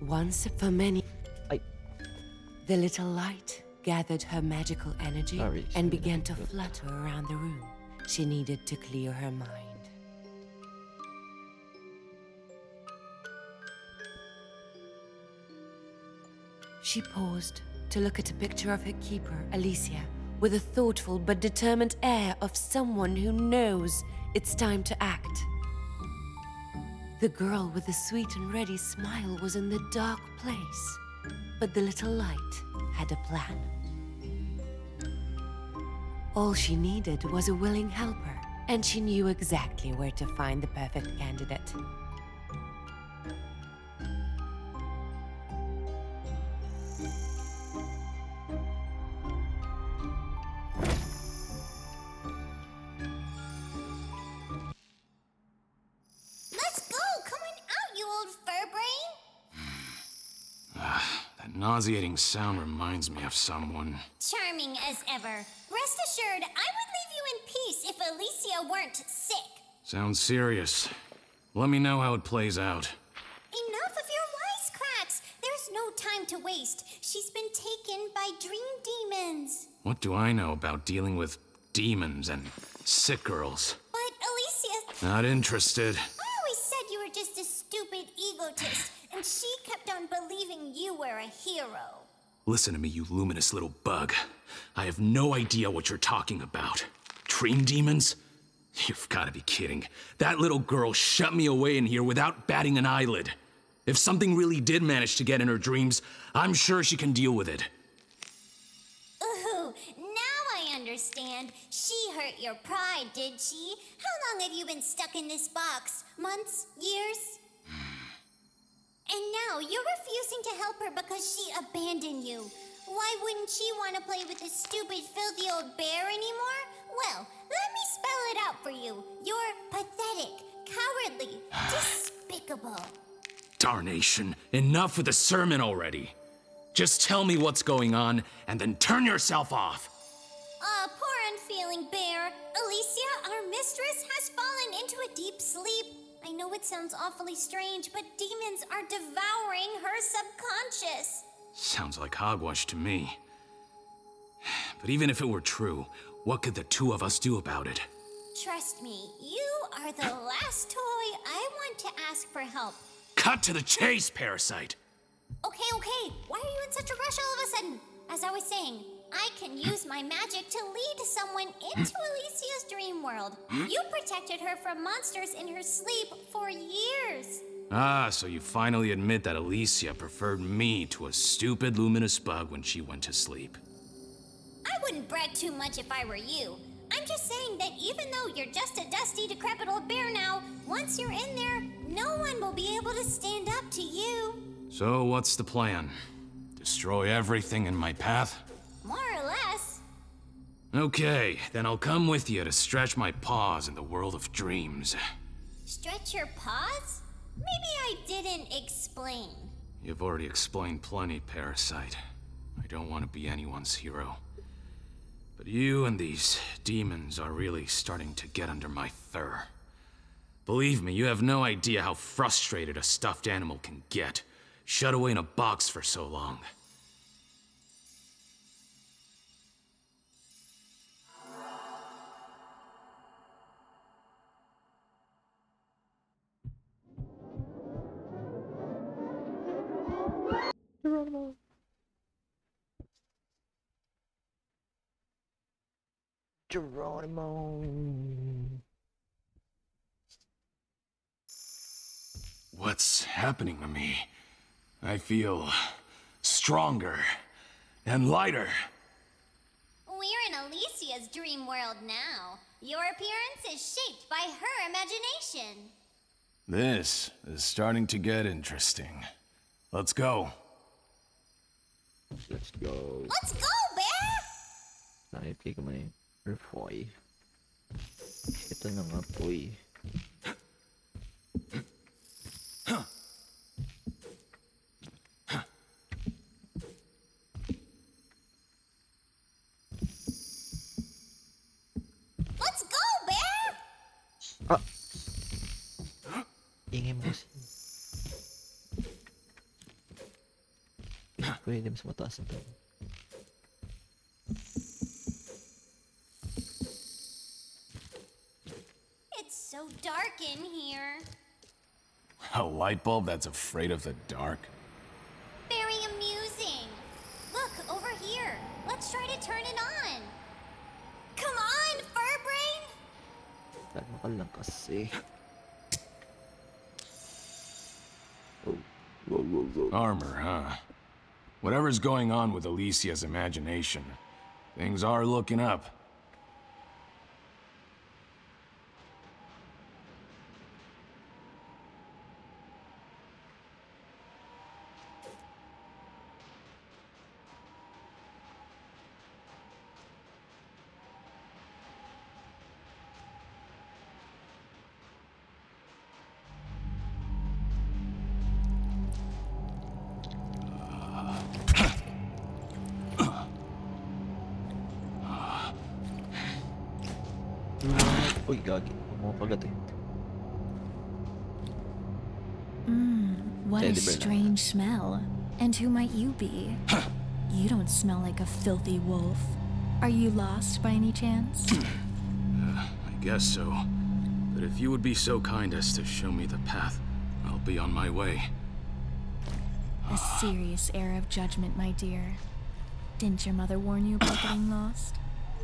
Once for many, Ay, the little light gathered her magical energy sorry. and began to flutter around the room. She needed to clear her mind. She paused to look at a picture of her keeper, Alicia, with a thoughtful but determined air of someone who knows it's time to act. The girl with the sweet and ready smile was in the dark place, but the little light had a plan. All she needed was a willing helper, and she knew exactly where to find the perfect candidate. Let's go! Come on out, you old fur brain! That nauseating sound reminds me of someone. Charming as ever. Rest assured, I would leave you in peace if Alicia weren't sick. Sounds serious. Let me know how it plays out. Enough of your wisecracks! There's no time to waste. She's been taken by dream demons. What do I know about dealing with demons and sick girls? But Alicia... Not interested. I always said you were just a stupid egotist, and she kept on believing you were a hero. Listen to me, you luminous little bug. I have no idea what you're talking about. Dream demons? You've got to be kidding. That little girl shut me away in here without batting an eyelid. If something really did manage to get in her dreams, I'm sure she can deal with it. Ooh, now I understand. She hurt your pride, did she? How long have you been stuck in this box? Months? Years? And now you're refusing to help her because she abandoned you. Why wouldn't she want to play with this stupid, filthy old bear anymore? Well, let me spell it out for you. You're pathetic, cowardly, despicable. Darnation, enough with the sermon already. Just tell me what's going on, and then turn yourself off. Poor unfeeling bear. Alicia, our mistress, has fallen into a deep sleep. I know it sounds awfully strange, but demons are devouring her subconscious. Sounds like hogwash to me. But even if it were true, what could the two of us do about it? Trust me, you are the last toy I want to ask for help. Cut to the chase, Parasite! Okay, why are you in such a rush all of a sudden? As I was saying, I can use my magic to lead someone into Alicia's dream world. You protected her from monsters in her sleep for years. Ah, so you finally admit that Alicia preferred me to a stupid luminous bug when she went to sleep. I wouldn't brag too much if I were you. I'm just saying that even though you're just a dusty, decrepit old bear now, once you're in there, no one will be able to stand up to you. So what's the plan? Destroy everything in my path? More or less. Okay, then I'll come with you to stretch my paws in the world of dreams. Stretch your paws? Maybe I didn't explain. You've already explained plenty, Parasite. I don't want to be anyone's hero. But you and these demons are really starting to get under my fur. Believe me, you have no idea how frustrated a stuffed animal can get, shut away in a box for so long. Geronimo. Geronimo. What's happening to me? I feel stronger and lighter. We're in Alicia's dream world now. Your appearance is shaped by her imagination. This is starting to get interesting. Let's go. Let's go. Let's go, bear! Naipig may refoy. Ito na nga po eh. Let's go, bear! Ah! Ingay mo kasi. Pwede mas mataas na to. It's so dark in here. A light bulb that's afraid of the dark? Very amusing. Look, over here. Let's try to turn it on. Come on, Furbrain! Kalma ka lang kasi. Oh. Whoa, whoa, whoa. Armor, huh? Whatever's going on with Alicia's imagination, things are looking up. Uy, gagi. Pumapagad eh. What a Teddy bear. strange smell. And who might you be? You don't smell like a filthy wolf. Are you lost by any chance? I guess so. But if you would be so kind as to show me the path, I'll be on my way. A serious air of judgment, my dear. Didn't your mother warn you about getting lost?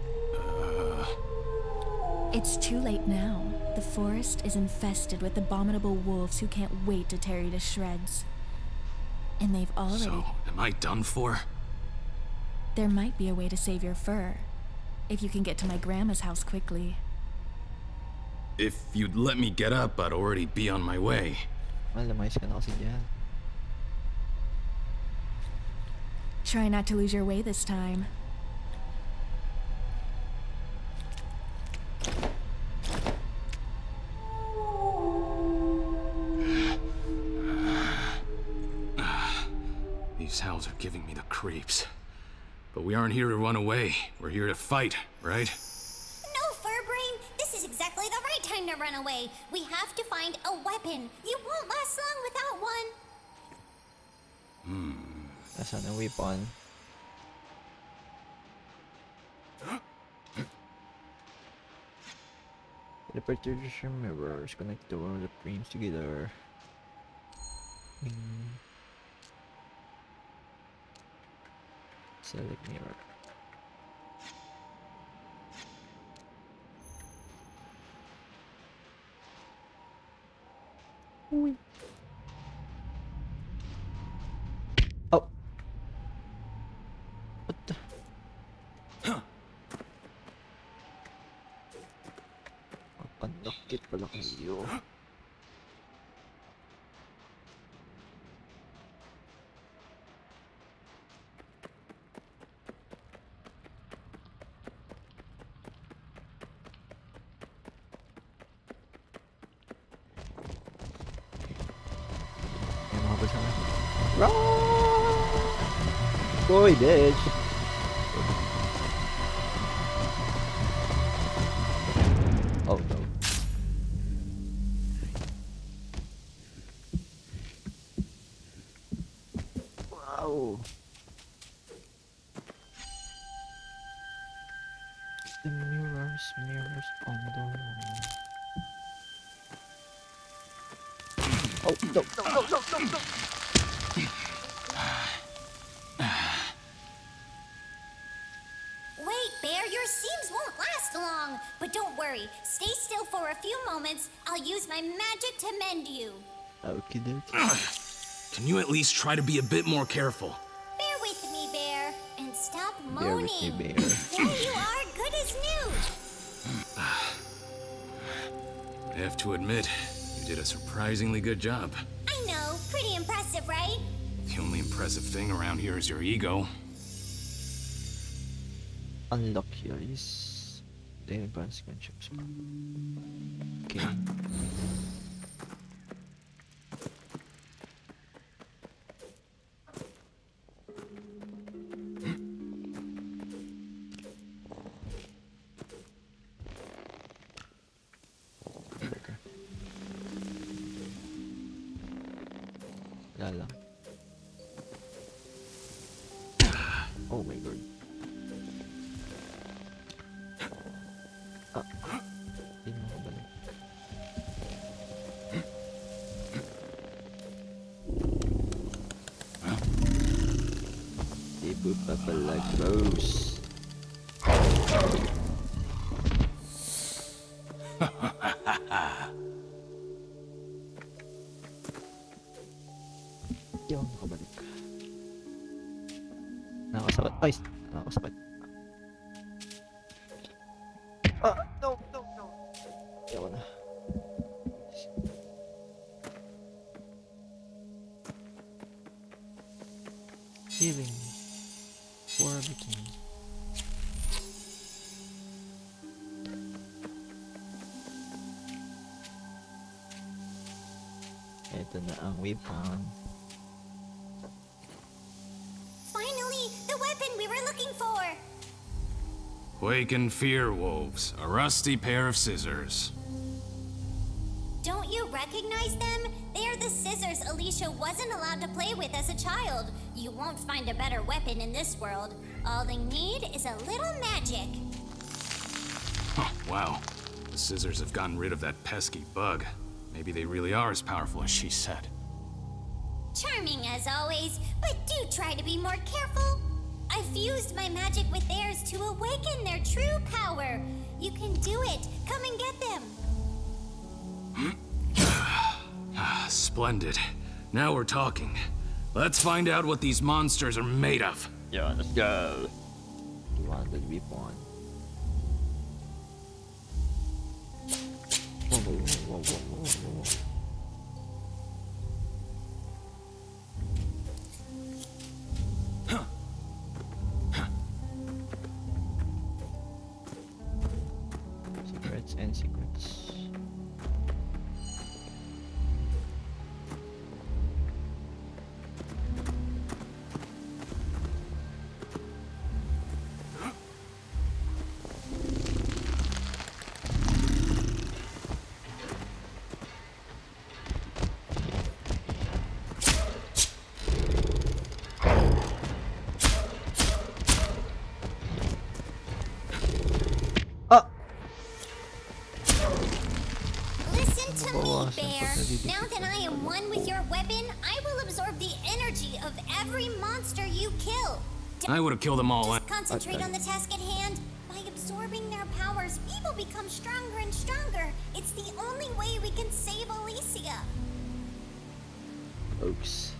It's too late now. The forest is infested with abominable wolves who can't wait to tear you to shreds. And they've already... So, am I done for? There might be a way to save your fur. If you can get to my grandma's house quickly. If you'd let me get up, I'd already be on my way. Malamayos ka na kasi dyan. Try not to lose your way this time. These howls are giving me the creeps. But we aren't here to run away. We're here to fight, right? No, Furbrain! This is exactly the right time to run away. We have to find a weapon. You won't last long without one. Nasaan ang weapon? The perturbation mirrors connect the world of dreams together. Select mirror. Oh. What the? Pandakit pala kayo. May mga basama. Run! Boy, bitch! Oh no. Wow. The mirrors on the wall. Oh no, no, no, no, no, no. Wait, Bear, your seams won't last long. But don't worry. Stay still for a few moments. I'll use my magic to mend you. Okie dokie. Can you at least try to be a bit more careful? Bear with me, Bear. And stop Bear moaning. with me, bear. There you are, good as new. I have to admit, you did a surprisingly good job. I know, pretty impressive, right? The only impressive thing around here is your ego. Unlock here is the advanced gunships. Okay. Okay. Wala lang. Oh my god. Di mo ako balik. Di po pa pala close. Di ako makabalik. Nakakasakit. Ay! Nakakasakit. No! No! No! Di ako na. Healing. For everything. Ito na ang weapon. Finally, the weapon we were looking for! Wake and fear, wolves. A rusty pair of scissors. Don't you recognize them? They are the scissors Alicia wasn't allowed to play with as a child. You won't find a better weapon in this world. All they need is a little magic. Huh, wow. The scissors have gotten rid of that pesky bug. Maybe they really are as powerful as she said. Charming as always, but do try to be more careful. I fused my magic with theirs to awaken their true power. You can do it. Come and get them. Splendid. Now we're talking. Let's find out what these monsters are made of. Yeah, let's go. You want the weapon? Whoa, whoa, whoa, whoa, whoa, whoa. Secrets and secrets. Listen to me, Bear. Now that I am one with your weapon, I will absorb the energy of every monster you kill. I would have killed them all. Just concentrate on the task at hand. By absorbing their powers, we will become stronger and stronger. It's the only way we can save Alicia. Oops.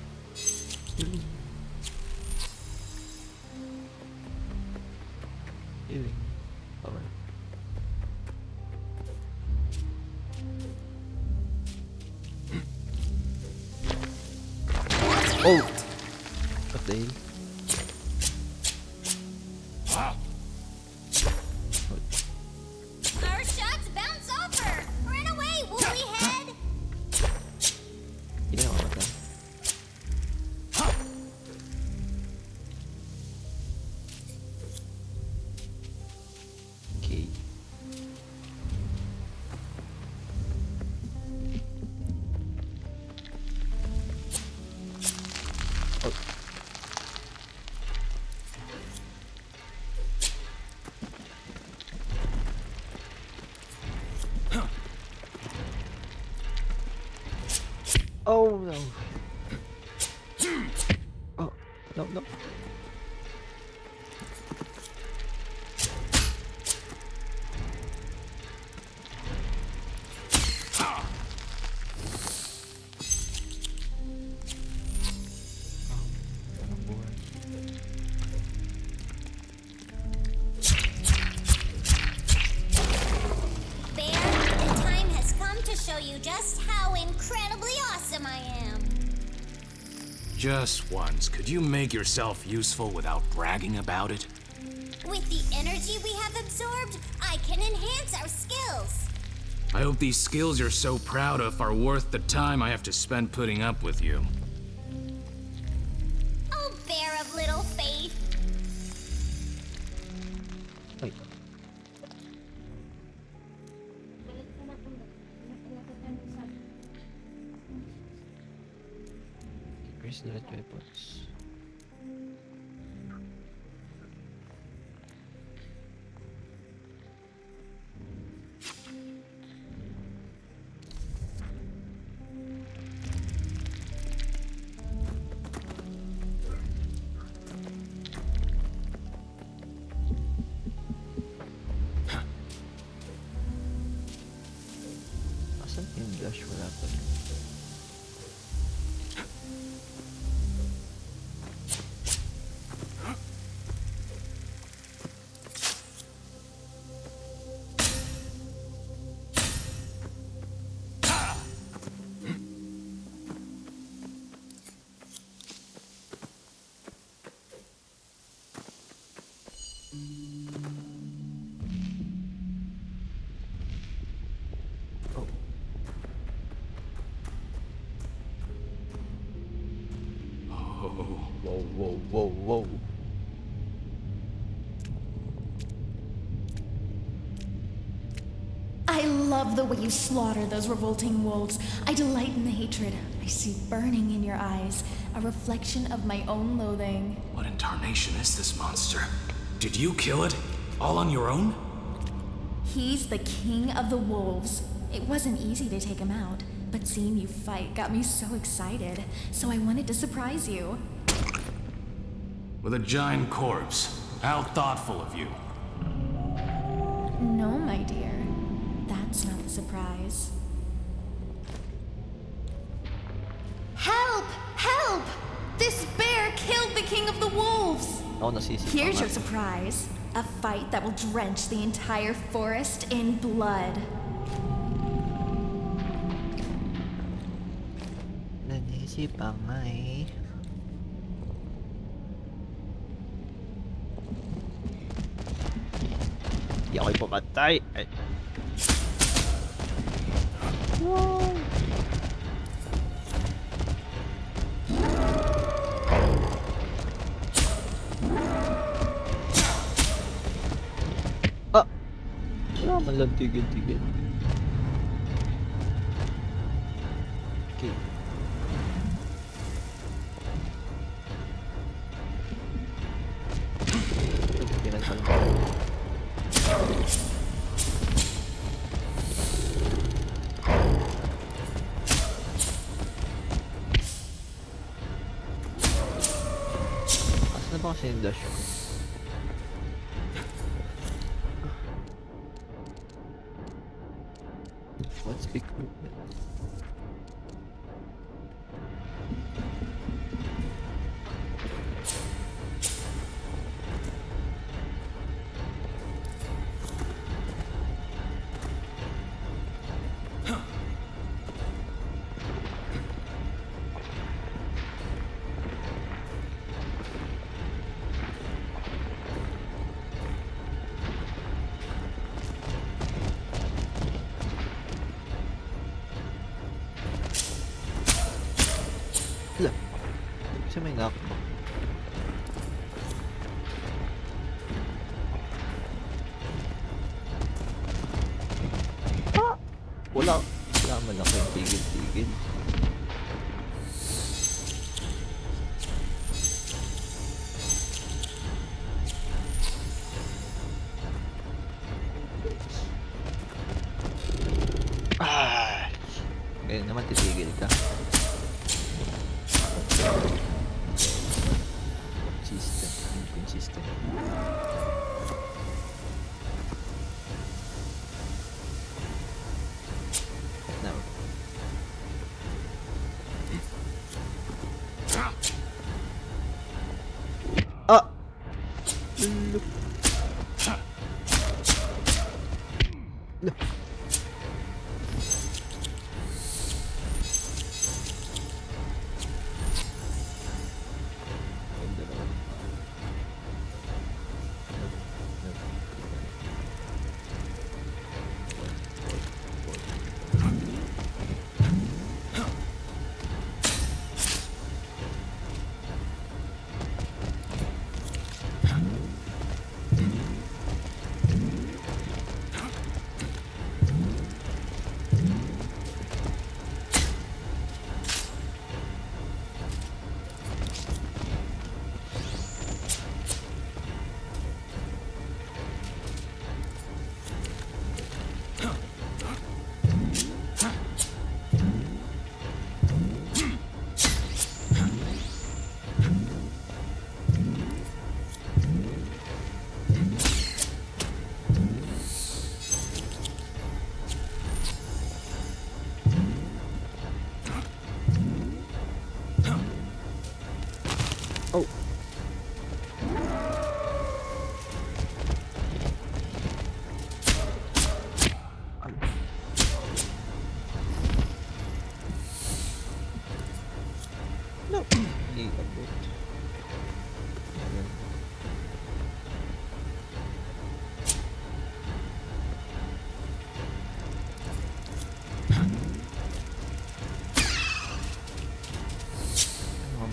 Healing. Alright. Oh! What the hell? Our shots bounce off her. Run away, woolly head. Hindi ako matay. Okay. Oh no. Oh no no. Bear, the time has come to show you just how incredibly awesome I am. Just once. Could you make yourself useful without bragging about it? With the energy we have absorbed, I can enhance our skills. I hope these skills you're so proud of are worth the time I have to spend putting up with you. Oh, Bear of little faith. Wait. Where's the red weapons? Yung dash wala pa. Whoa. I love the way you slaughter those revolting wolves. I delight in the hatred I see burning in your eyes, a reflection of my own loathing. What in tarnation is this monster? Did you kill it? All on your own? He's the king of the wolves. It wasn't easy to take him out, but seeing you fight got me so excited, so I wanted to surprise you. With a giant corpse. How thoughtful of you. No, my dear. That's not the surprise. Help! Help! This bear killed the king of the wolves! Ako nasisip. Here's your surprise. A fight that will drench the entire forest in blood. Nanisip pa nga eh. Di ako'y pumatay. Ay. Wow. Ah! Wala man lang tigil-tigil. Okay. Pinagpal ko. Asa na ba kasi yung dash ko? What's equipment? Hala. Kasi may knock. Ah! Wala man lang kayong tigil-tigil. Ah! Ngayon naman titigil ka. Inconsistent. No. Ah! Look. No.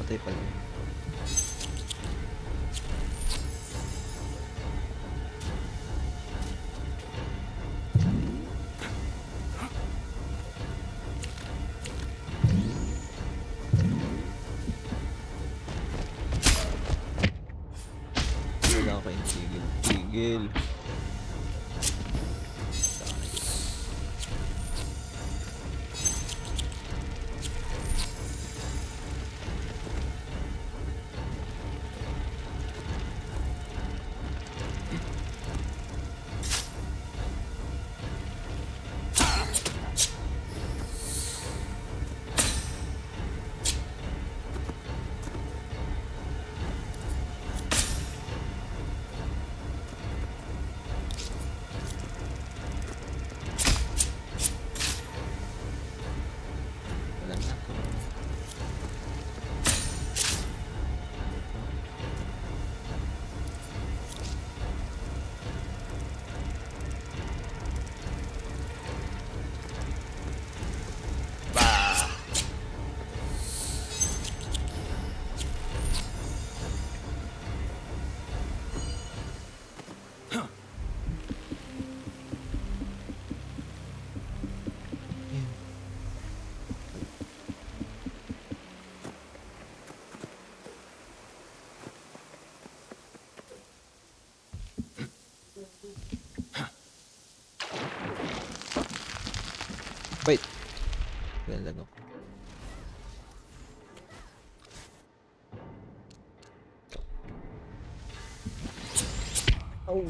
Patay pala. Wala kayong tigil. Tigil. Wait. Ganun lang ako. Oh.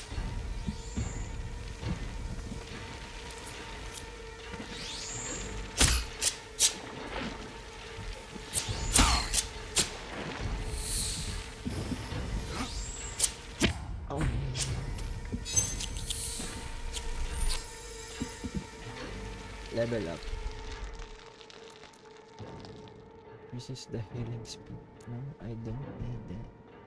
Level up. This is the healing speed. No, I don't need that.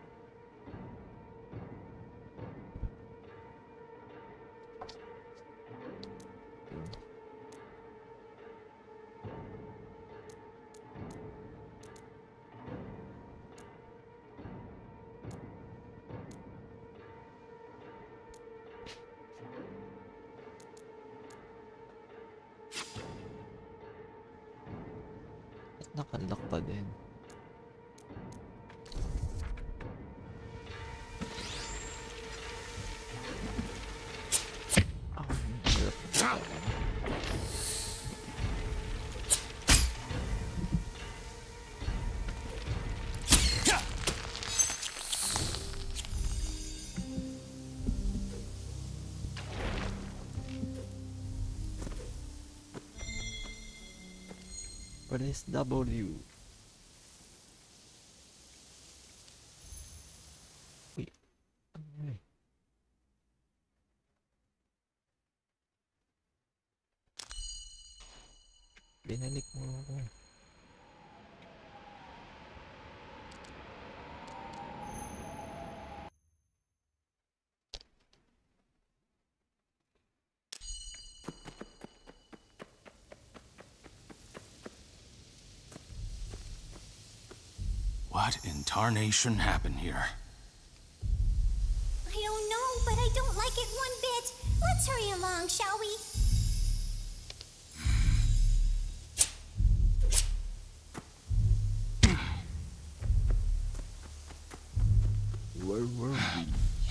Nakalock pa din. Press W. Uy. Ay. Binalik mo ako. What in tarnation happened here? I don't know, but I don't like it one bit. Let's hurry along, shall we? Where were we?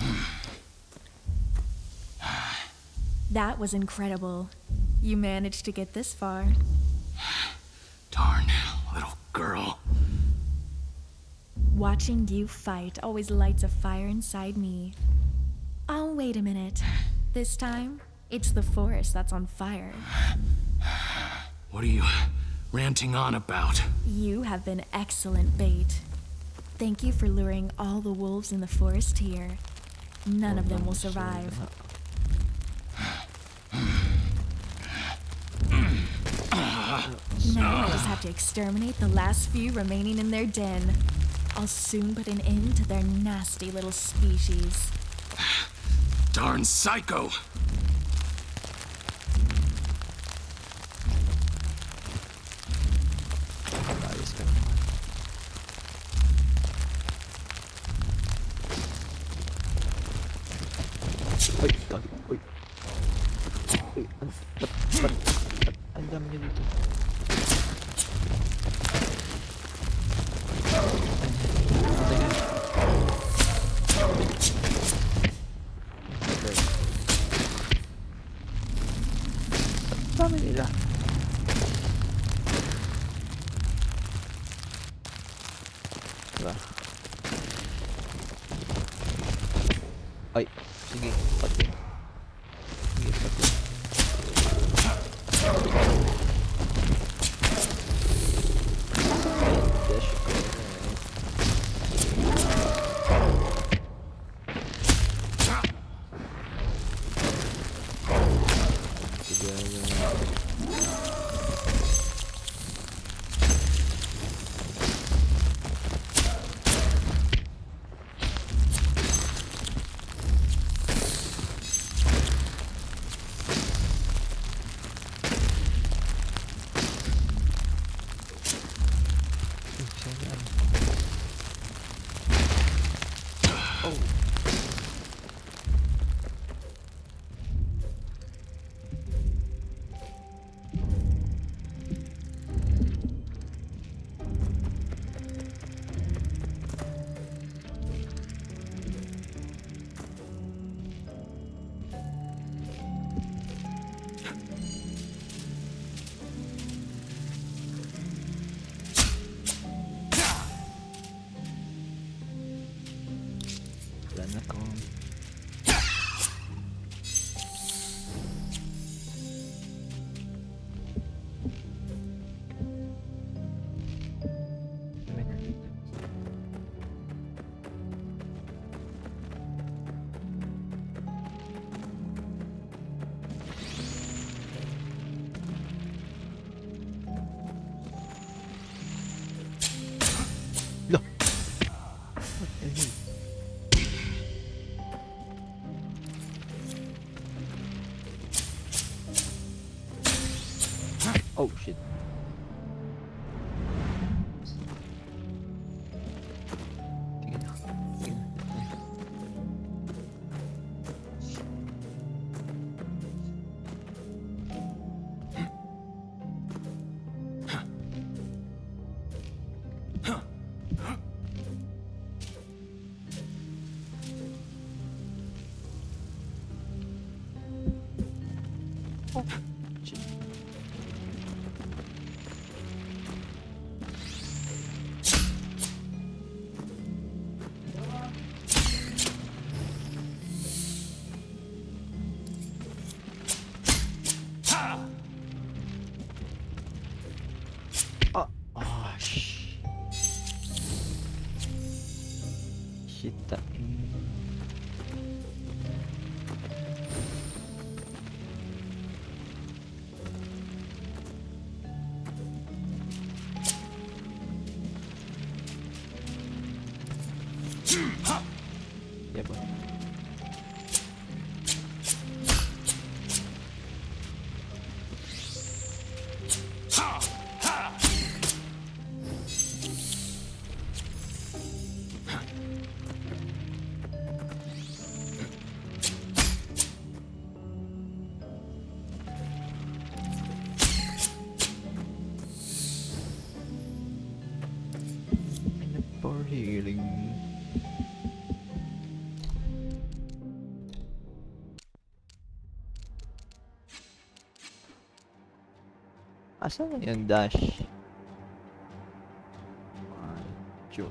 That was incredible. You managed to get this far. Darn little girl. Watching you fight always lights a fire inside me. Oh, wait a minute. This time, it's the forest that's on fire. What are you ranting on about? You have been excellent bait. Thank you for luring all the wolves in the forest here. None of them will survive. Now I just have to exterminate the last few remaining in their den. I'll soon put an end to their nasty little species. Darn psycho! Ayos ka naman. Ang dami niya dito. Ang dami nila. Diba? Ay, sige, pati. Sige, pati. Oh shit. Kita ya ba? For healing. Asan na yung dash? Joke.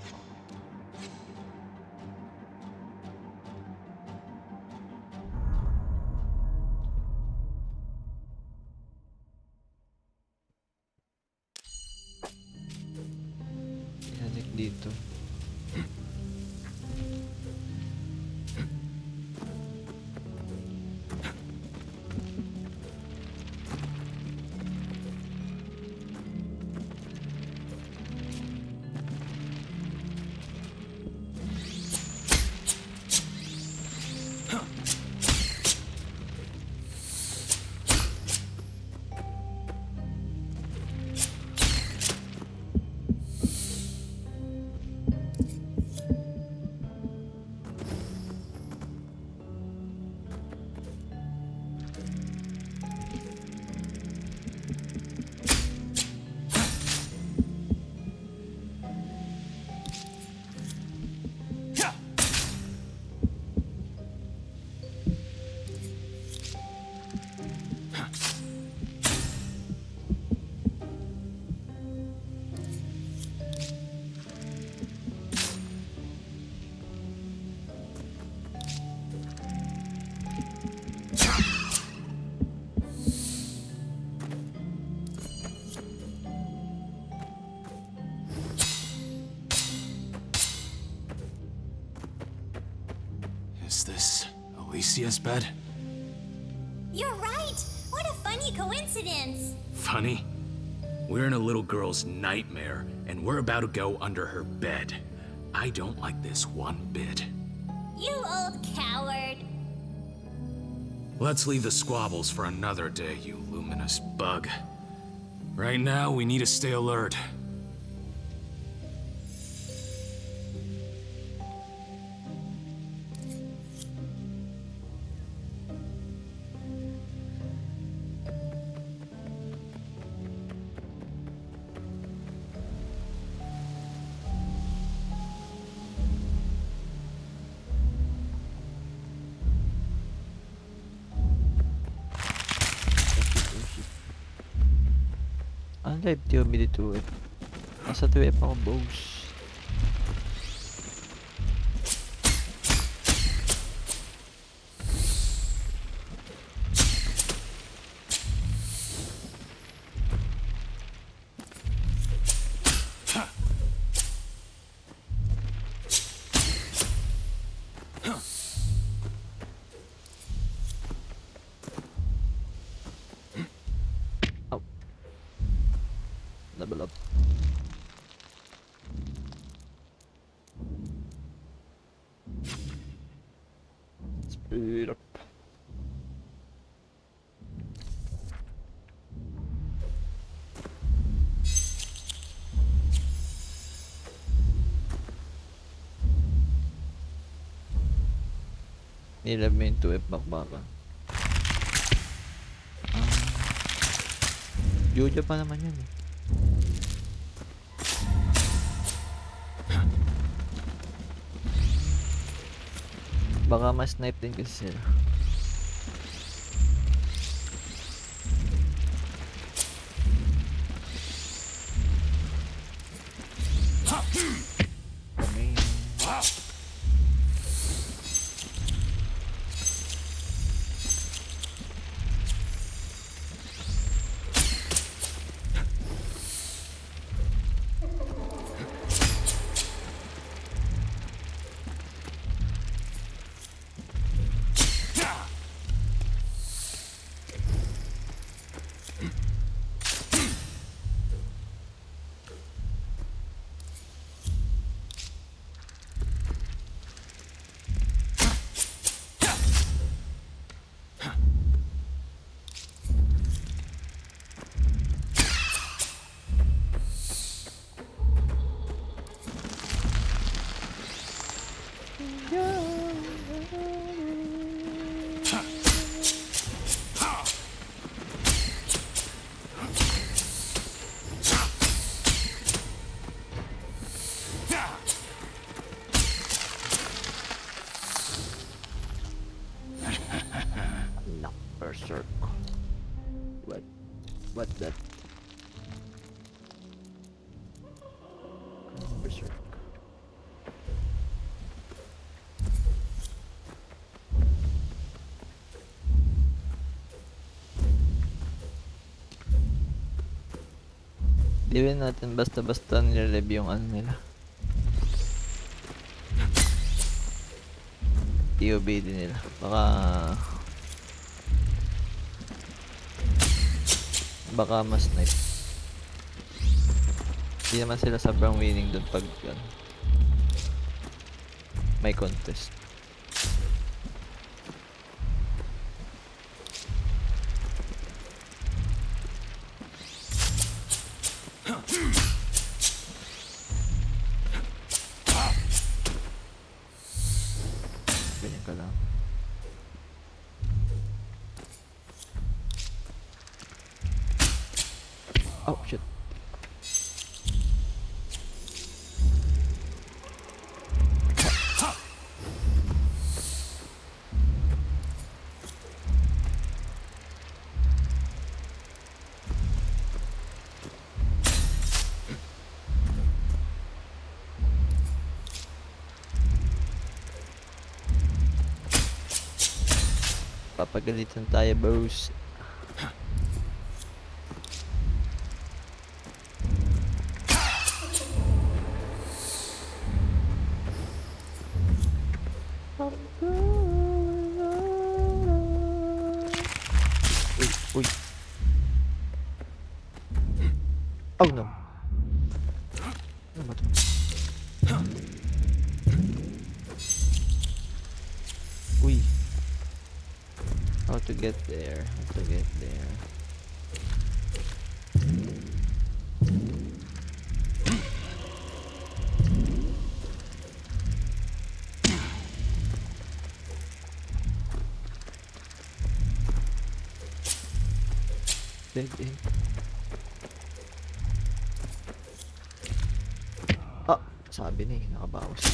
Ihanik dito. Is this Alicia's bed? You're right! What a funny coincidence! Funny? We're in a little girl's nightmare, and we're about to go under her bed. I don't like this one bit. You old coward! Let's leave the squabbles for another day, you luminous bug. Right now, we need to stay alert. Ang live di omi dito eh. Nasa 2F ako, boss. Level up. Speed up. Nilab mo yung 2F bakbakan. Jojo pa naman yun eh. Baka ma-snipe din kasi sila. Berserk. What that? Berserk. Di rin natin basta-basta nilalive yung ano nila. TOB din nila. Baka mas snipe. Hindi naman sila sobrang winning dun pag may contest. Ganyan ka lang. Oh shit. Papagalitan tayo, boss. Oh, Oh no. Ano ba to? Uy. How to get there? How to get there? Dead end. Ah, sabi na eh, nakabawas.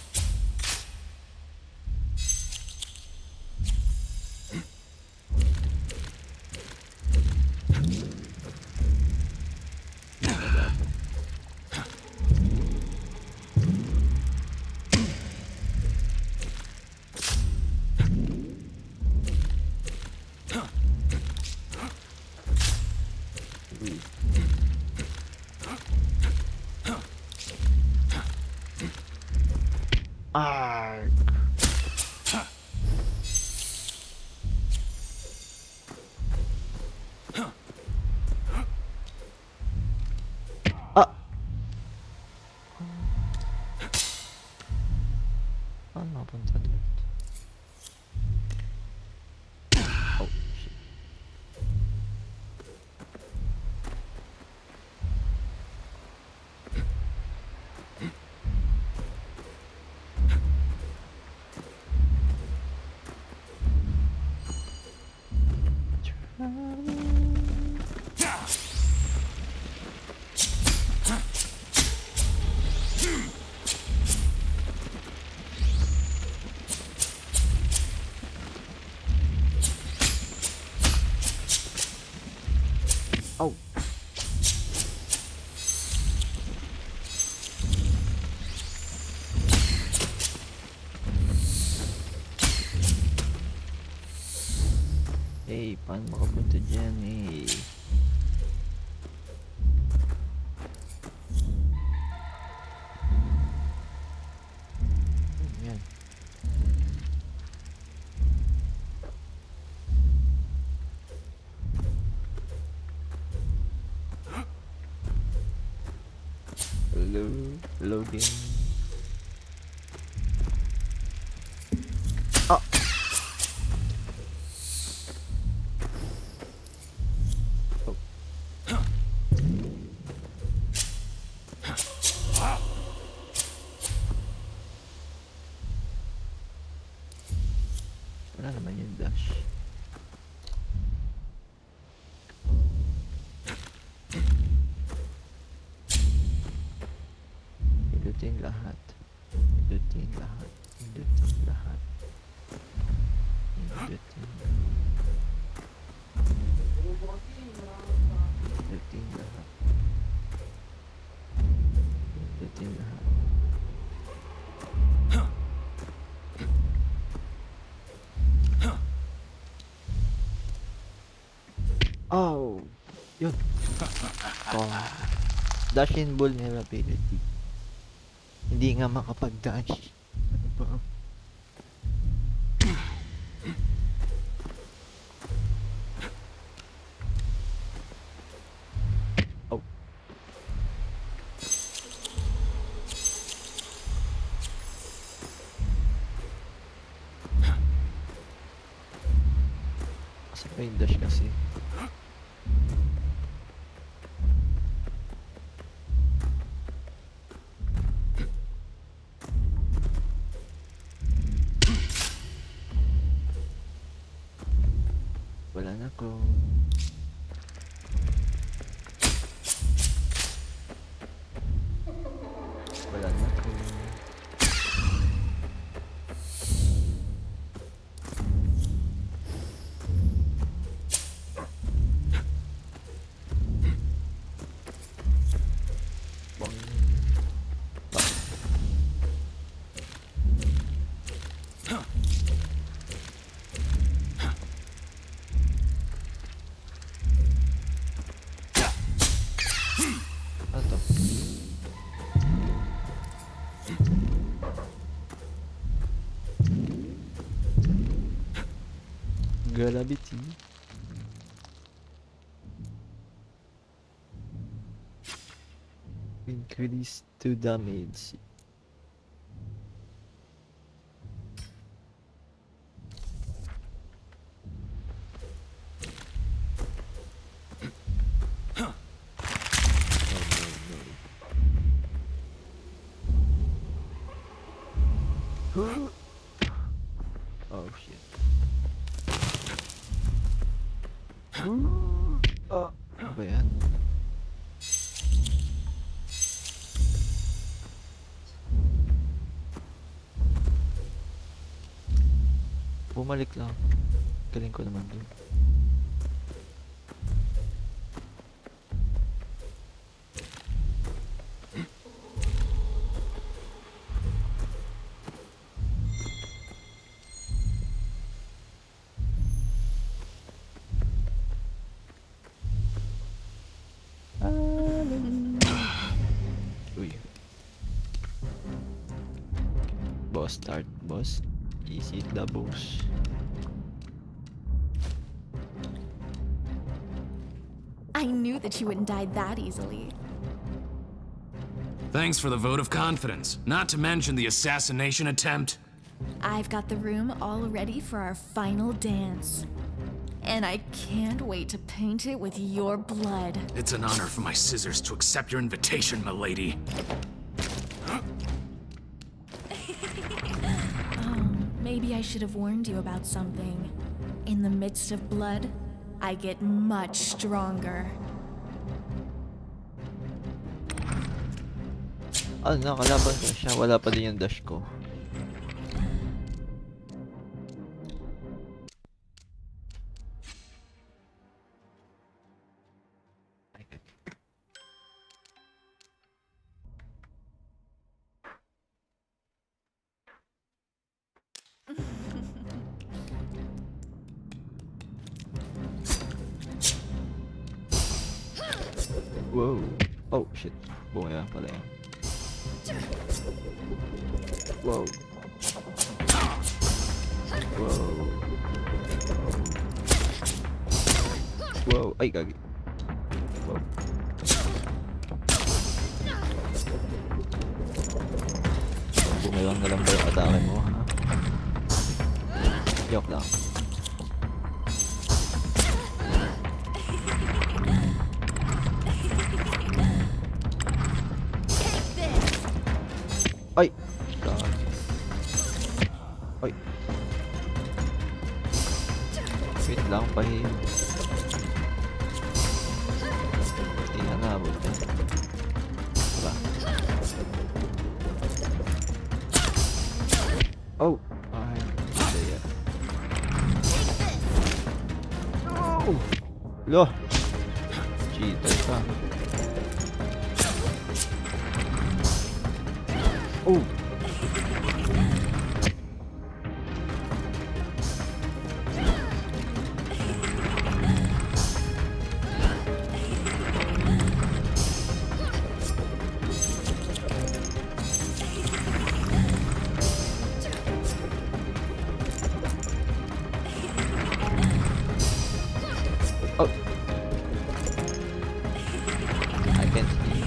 Ah. Ah. Saan napunta dito? Oh, shit. Oh. Hey, paano makapunta dyan eh? Yan. Hello, loading. Ah. Oh. Wala naman yung dash. Pindutin lahat. Pindutin lahat. Pindutin lahat. Pindutin lahat. Pindutin lahat. Pindutin lahat. Oh! Yun. Oh. Dash invulnerability. Hindi nga makapag-dash. Ano ba? Oh. Kasi may dash kasi. Wala na ko. Wala na ko. Bang. Ano to? Gravity. Increase to damage. Oh shit. Oh, ano ba yan? Bumalik lang. Galing ko naman dun. Uy. Boss start, boss. Easy doubles. I knew that you wouldn't die that easily. Thanks for the vote of confidence, not to mention the assassination attempt. I've got the room all ready for our final dance. And I can't wait to paint it with your blood. It's an honor for my scissors to accept your invitation, milady. Maybe I should have warned you about something. In the midst of blood, I get much stronger. Ano, nakalaban ko siya. Wala pa din yung dash ko. Whoa. Oh shit. Bumaya pala yan. Whoa. Whoa. Whoa. Ay, gagi. Whoa. Bumayang na lang ba yung atake mo, ha? Joke lang. Ay! God. Ay! Wait lang, pahil. Hindi nga naabot yan. Diba? Oh! Ay, hindi yan. Oh! Lo! Cheater ka. Oh! Oh! I can't see.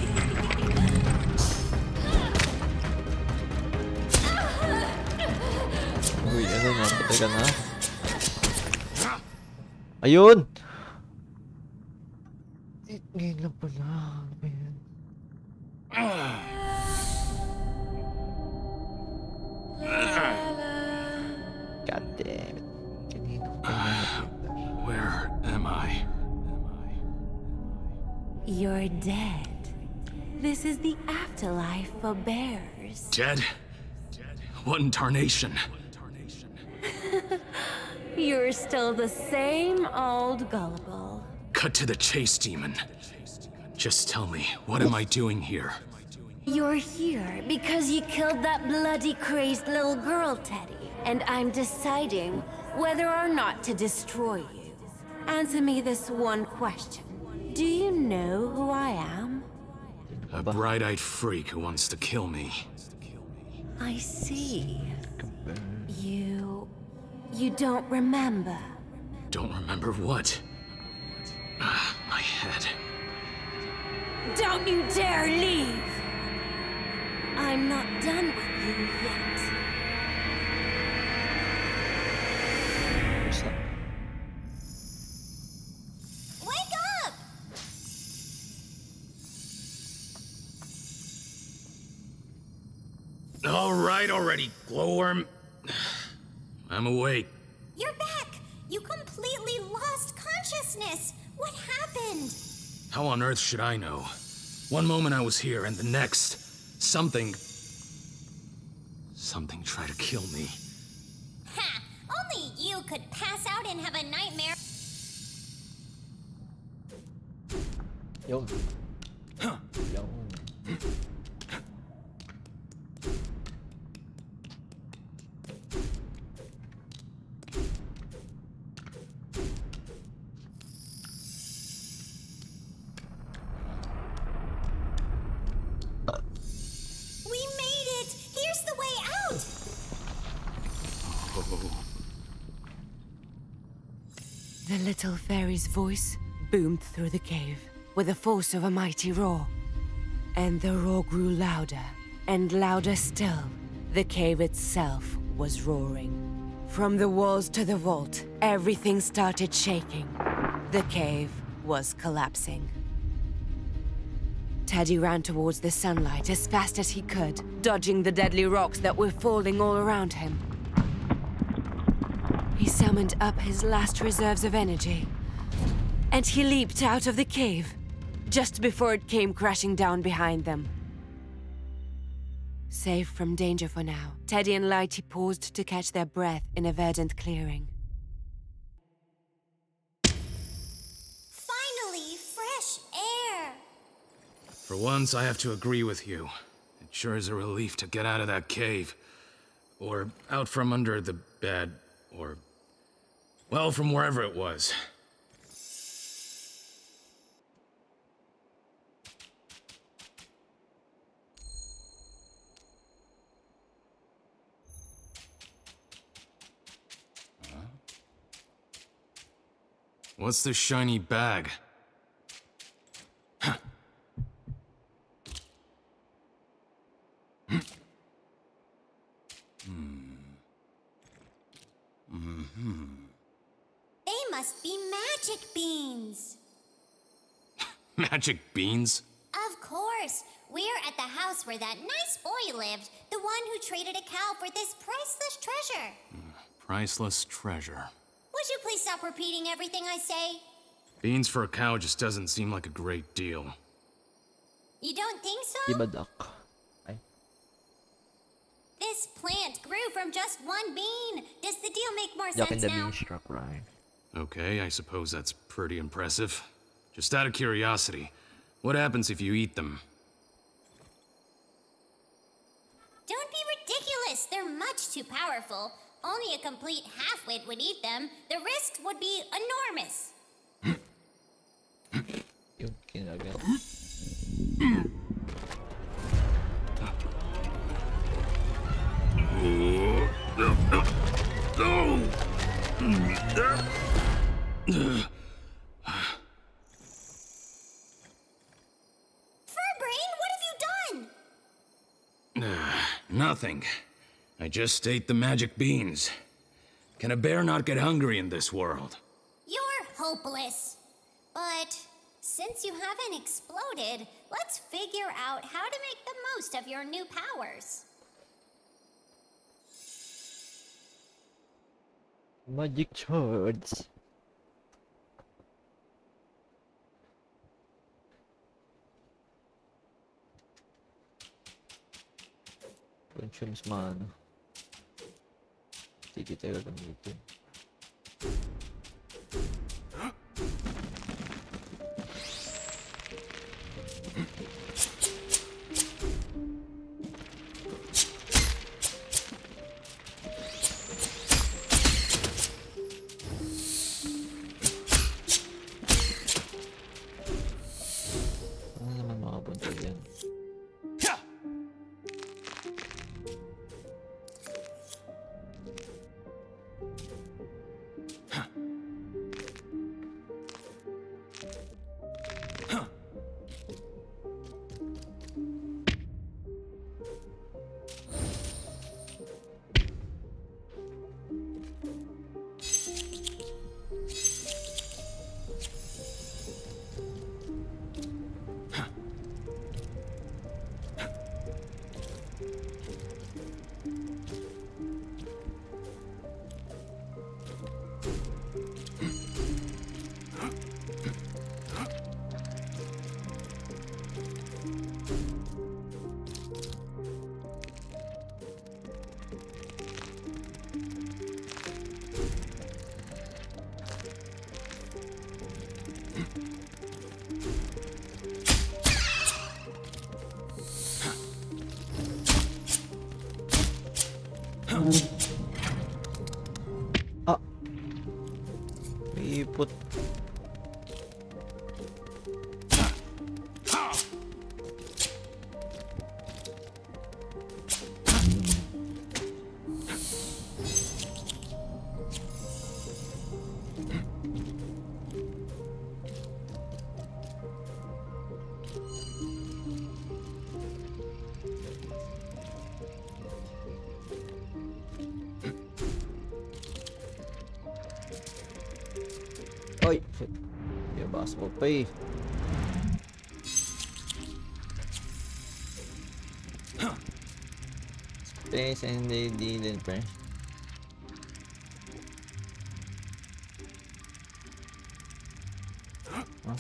Uy, ano na? Patay ka na? Ayun! Ngayon lang pala. Ayan. God damn it. Kanino pa nakita? Where am I? You're dead. This is the afterlife for bears. Dead? What in tarnation? You're still the same old gullible. Cut to the chase, demon. Just tell me, what am I doing here? You're here because you killed that bloody crazed little girl, Teddy. And I'm deciding whether or not to destroy you. Answer me this one question. Do you know who I am? A bright-eyed freak who wants to kill me. I see. You don't remember. Don't remember what? My head. Don't you dare leave! I'm not done with you yet. What's that? Wake up! All right already, glowworm. I'm awake. You're back! You completely lost consciousness! What happened? How on earth should I know? One moment I was here, and the next, something tried to kill me. Ha! Only you could pass out and have a nightmare. Yo. Yo. We made it! Here's the way out! The little fairy's voice boomed through the cave with the force of a mighty roar. And the roar grew louder, and louder still. The cave itself was roaring. From the walls to the vault, everything started shaking. The cave was collapsing. Teddy ran towards the sunlight as fast as he could, dodging the deadly rocks that were falling all around him. He summoned up his last reserves of energy, and he leaped out of the cave, just before it came crashing down behind them. Safe from danger for now, Teddy and Lighty paused to catch their breath in a verdant clearing. Finally, fresh air! For once, I have to agree with you. It sure is a relief to get out of that cave. Or out from under the bed, or... well, from wherever it was. What's this shiny bag? Huh. They must be magic beans! Magic beans? Of course! We're at the house where that nice boy lived, the one who traded a cow for this priceless treasure. Priceless treasure. Would you please stop repeating everything I say? Beans for a cow just doesn't seem like a great deal. You don't think so? Iba duck. Ay. This plant grew from just one bean. Does the deal make more Duck sense and the now? bean struck Ryan. Okay, I suppose that's pretty impressive. Just out of curiosity, what happens if you eat them? Don't be ridiculous. They're much too powerful. Only a complete half-wit would eat them. The risks would be enormous. Yung kinagat. Furbrain, what have you done? Nothing. I just ate the magic beans. Can a bear not get hungry in this world? You're hopeless. But since you haven't exploded, let's figure out how to make the most of your new powers. Magic swords. Consumes mana. Sige tayo gamitin. Ano naman makapunta dyan? Ay! Shit. Yabas ko pa eh. Space and they didn't press. Huh?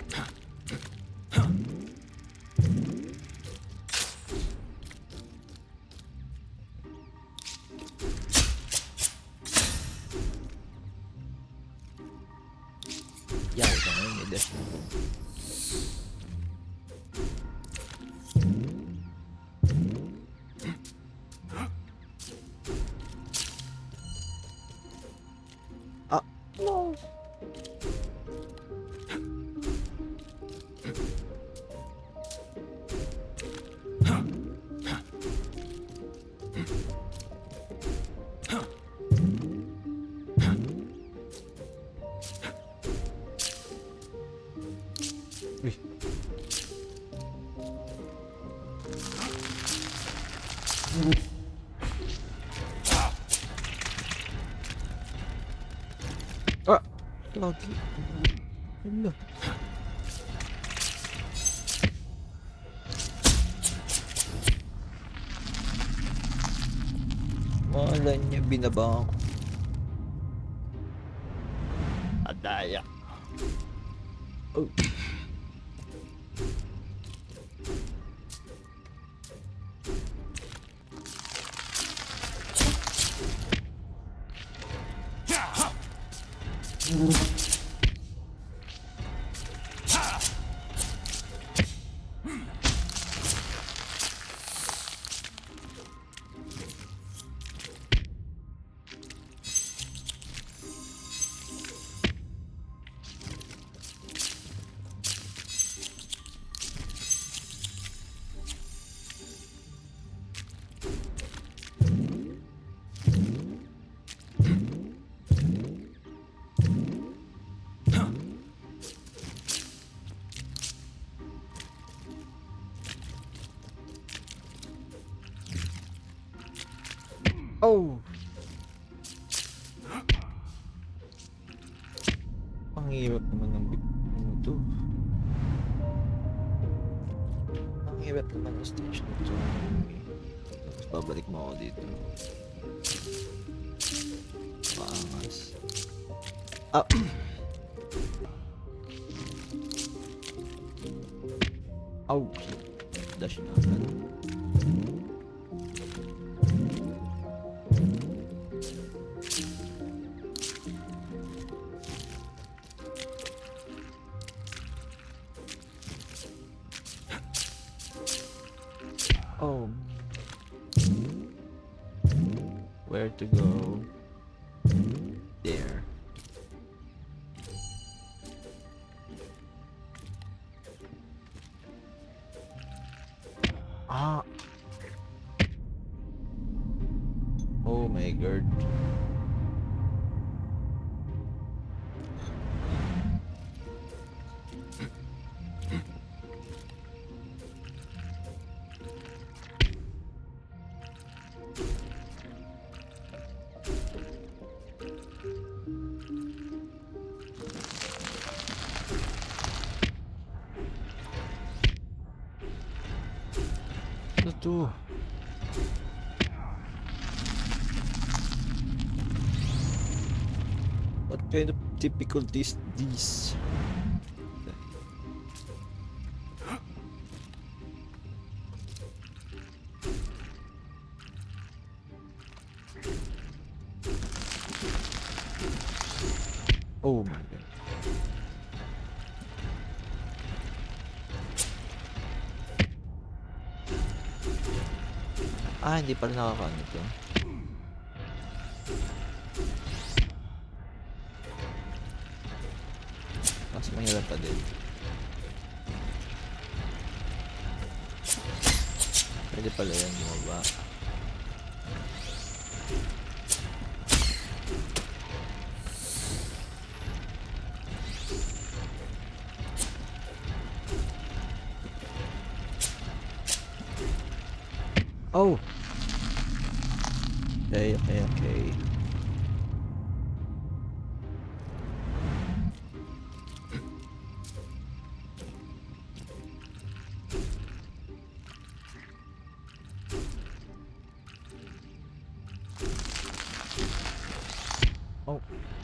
Yeah, we can need this. Ah, no. Uy. Ah! Lagi. Hala. Wala niya binaba ako. Adaya. Oh. Oh! Ang hirap naman ng ano to. Ang hirap naman ng stage na to. Tapos babalik mo ako dito. Paangas. Ah! Ow! Dash na agad. Oh. Where to go? There. Ah. Oh my god. Ano to? What kind of difficulties these? Oh my god. Ah, hindi pala nakakaano to. Mas mahirap pa din. Pwede pala yan bumaba. Oh! Okay. Oh.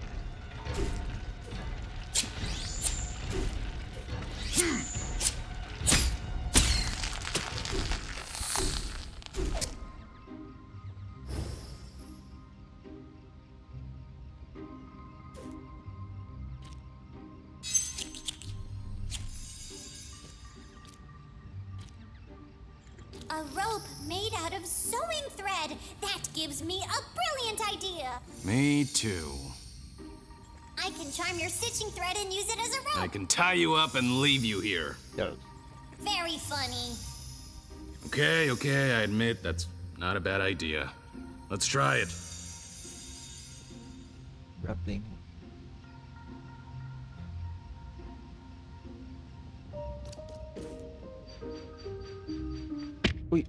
A rope made out of sewing thread. That gives me a brilliant idea. Me too. I can charm your stitching thread and use it as a rope. I can tie you up and leave you here. Yes. Very funny. Okay, I admit that's not a bad idea. Let's try it. Grappling. Uy.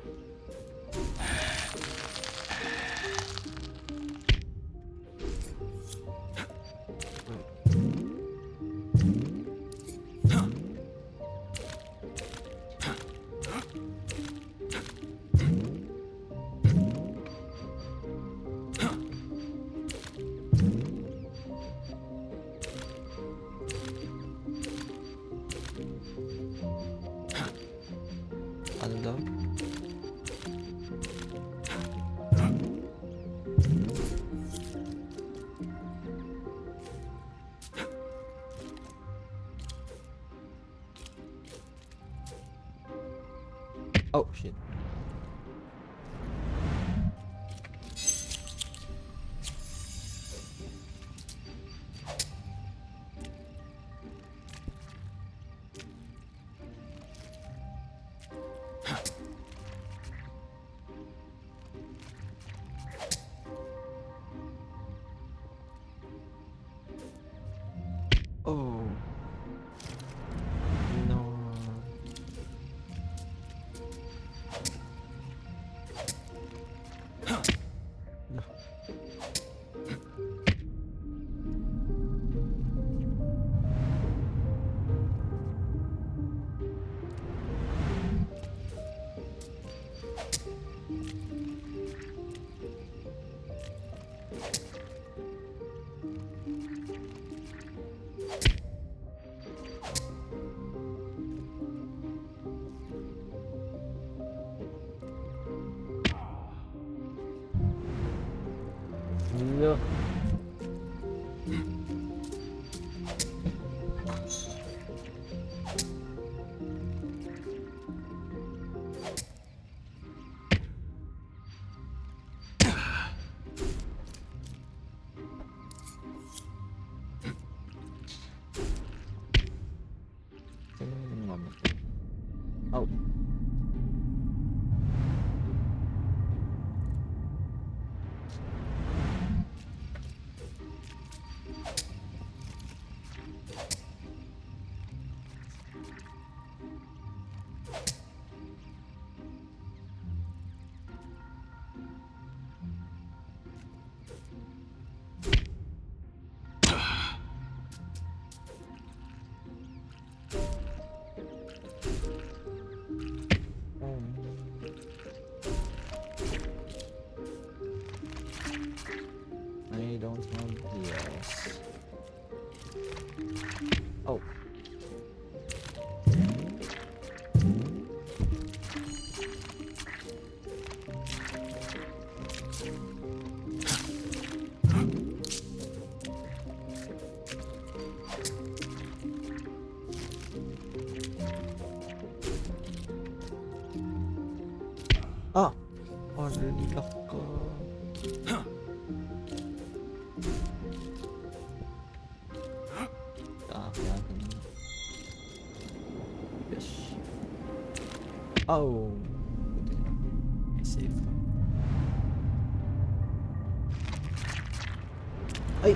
Ano daw? Oh shit. Oh no. No. No. Oh. I don't have heals. Oh. Ah! Already lock. Yes. Oh. Safe. Ay.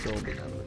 So binabalik.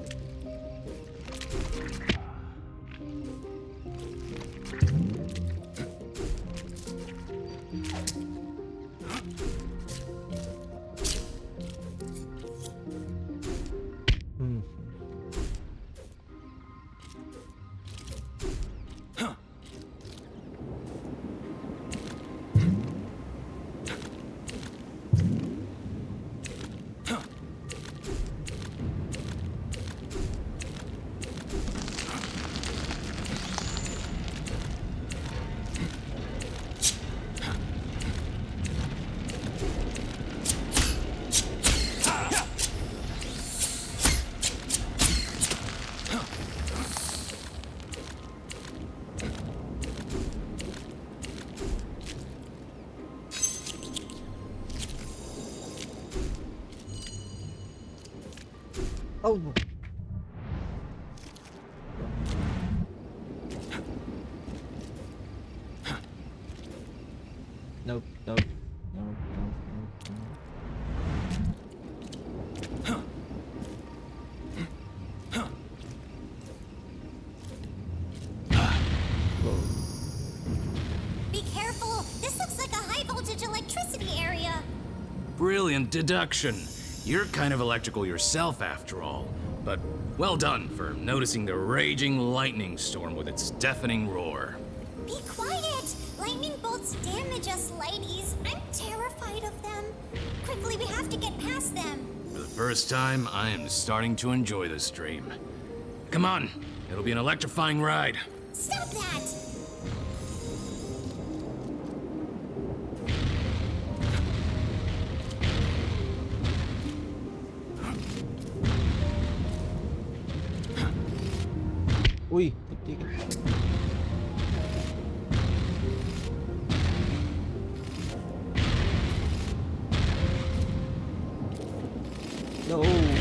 Oh no. Nope, nope, nope, nope, nope, nope. Be careful! This looks like a high voltage electricity area! Brilliant deduction. You're kind of electrical yourself, after all. But well done for noticing the raging lightning storm with its deafening roar. Be quiet! Lightning bolts damage us lighties. I'm terrified of them. Quickly, we have to get past them. For the first time, I am starting to enjoy this dream. Come on, it'll be an electrifying ride. Stop that! Uy, putik. No.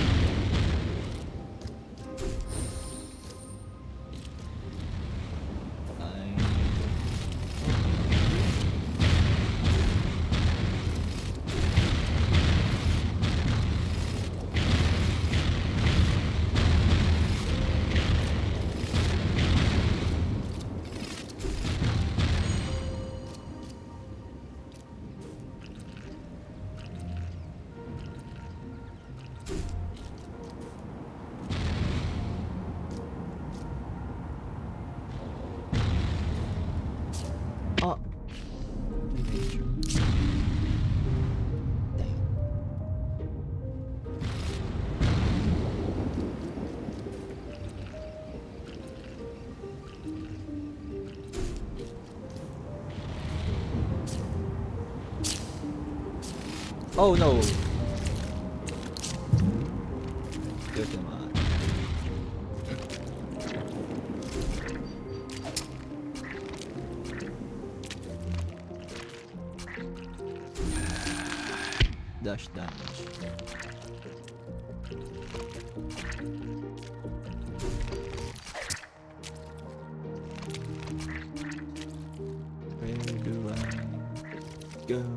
Oh. Oh no. Good naman. Dash damage. Where do I go?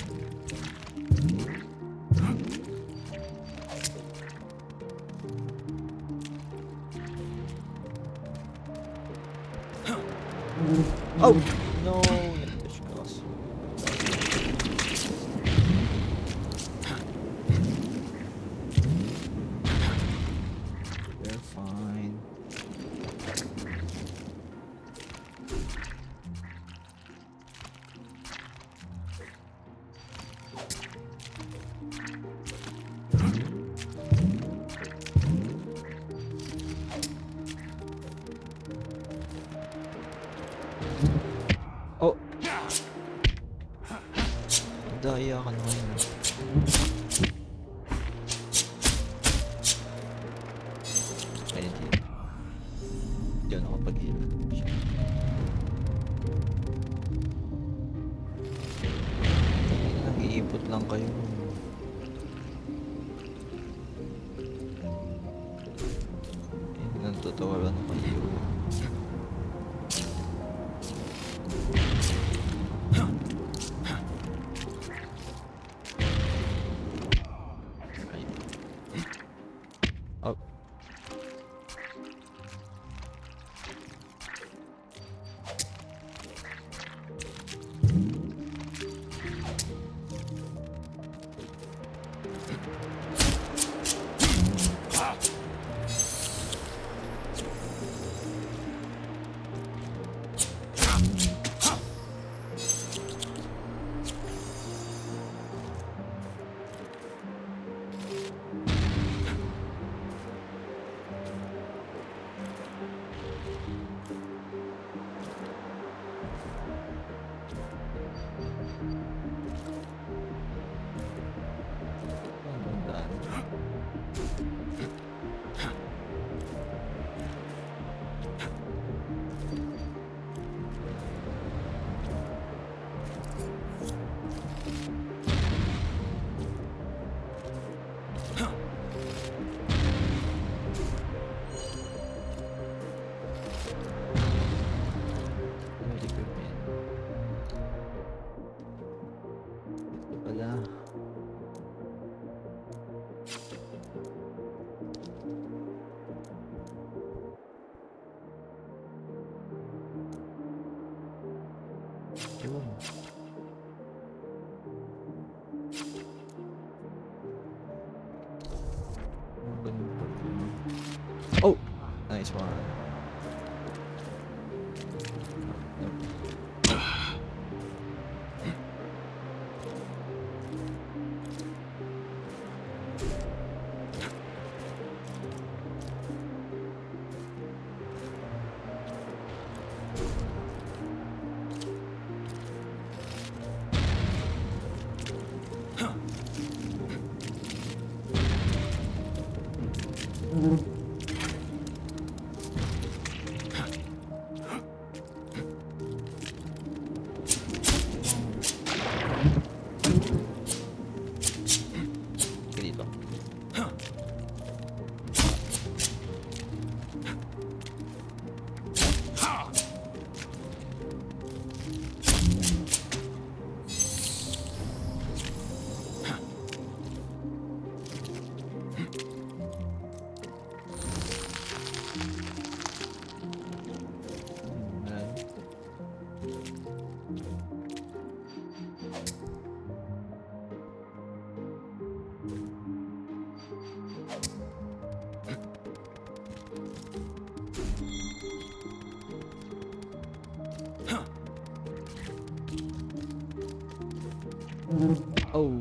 Oh no! Nag-dash cross. We're fine. Oh! Daya ka naman. Ay, hindi. Hindi ako nakapag-heal. Nag-iipot lang kayo. Nagtatawaran na kayo. Oh. Oh, nice one. Dito. Oh.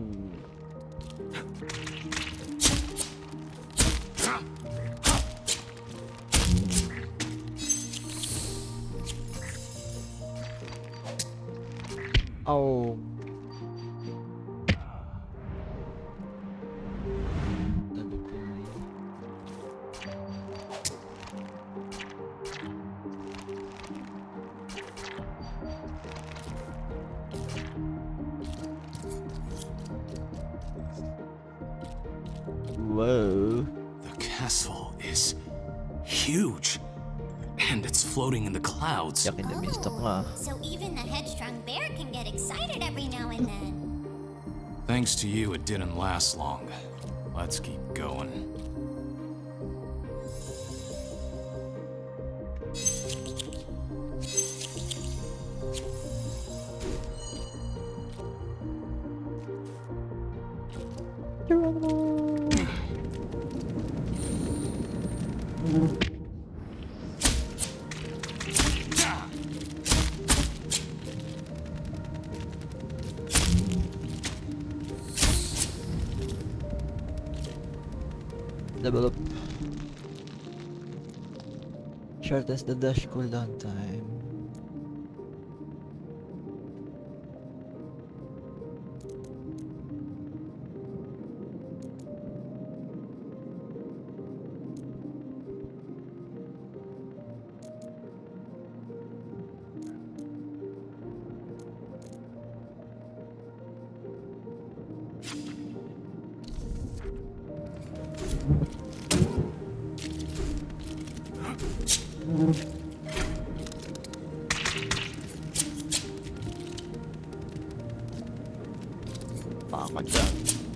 Oh. Whoa. The castle is huge. And it's floating in the clouds. Yakin na mistok nga. So even the headstrong bear can get excited every now and then. Thanks to you, it didn't last long. Let's keep going. Level up. Shortest the dash cooldown time. Baka dyan.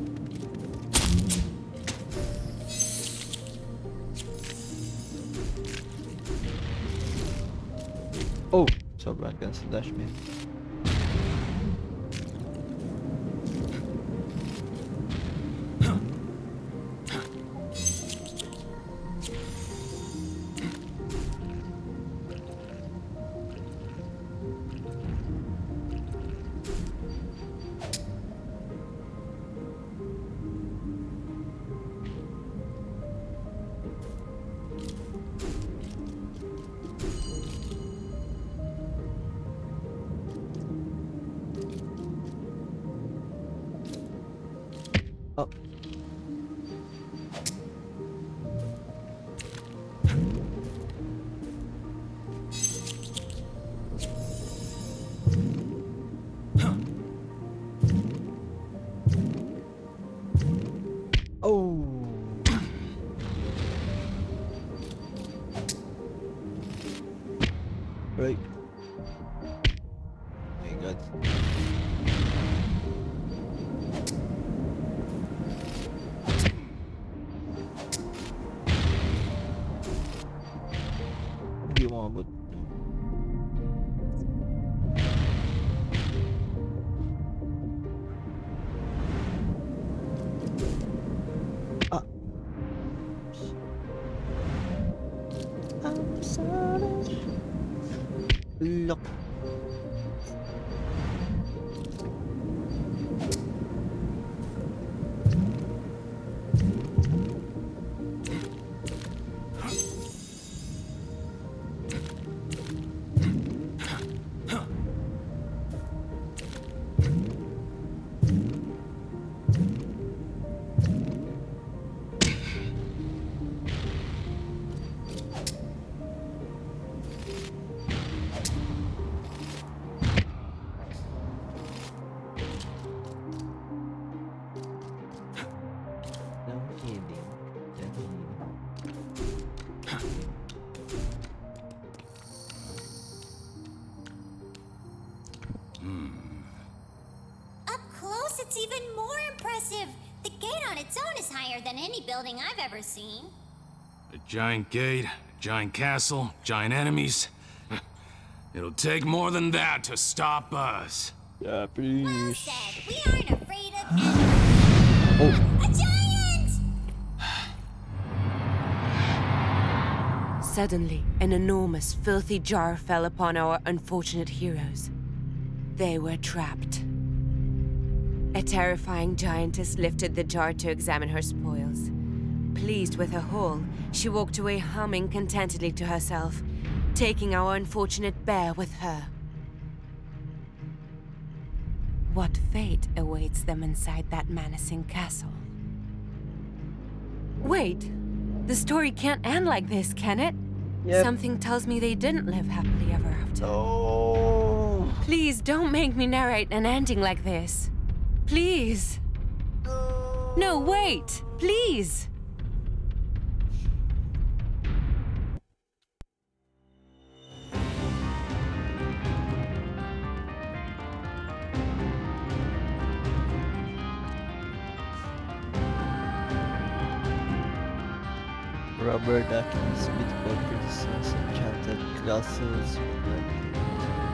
Oh! Sobrang ganda sa dash, man. Oh. Oh. Right. My God. Hindi umabot. Look. No kidding. Up close, it's even more impressive. The gate on its own is higher than any building I've ever seen. A giant gate, a giant castle, giant enemies. It'll take more than that to stop us. Yeah, Well please. said. We aren't afraid of anything. Oh, A giant! Suddenly, an enormous, filthy jar fell upon our unfortunate heroes. They were trapped. A terrifying giantess lifted the jar to examine her spoils. Pleased with her haul, she walked away humming contentedly to herself, taking our unfortunate bear with her. What fate awaits them inside that menacing castle? Wait! The story can't end like this, can it? Yep. Something tells me they didn't live happily ever after. oh. Please don't make me narrate an ending like this. Please. No, wait! Please! Robert Atkins, mythical princess, enchanted castles.